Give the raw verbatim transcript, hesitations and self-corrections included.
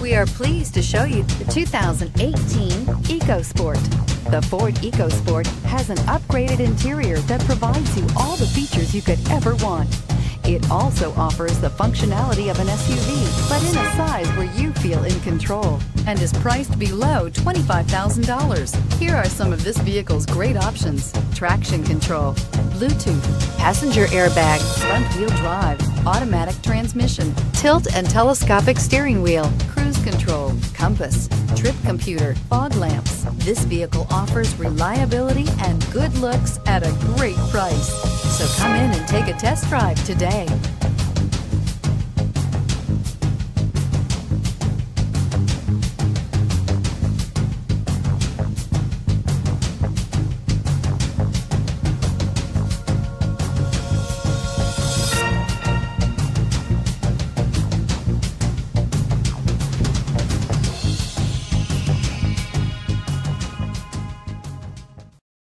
We are pleased to show you the two thousand eighteen EcoSport. The Ford EcoSport has an upgraded interior that provides you all the features you could ever want. It also offers the functionality of an S U V, but in a size where you feel in control, and is priced below twenty-five thousand dollars. Here are some of this vehicle's great options: traction control, Bluetooth, passenger airbag, front wheel drive, automatic transmission, tilt and telescopic steering wheel, cruise control, compass, trip computer, fog lamps. This vehicle offers reliability and good looks at a great price. So come in and take a test drive today.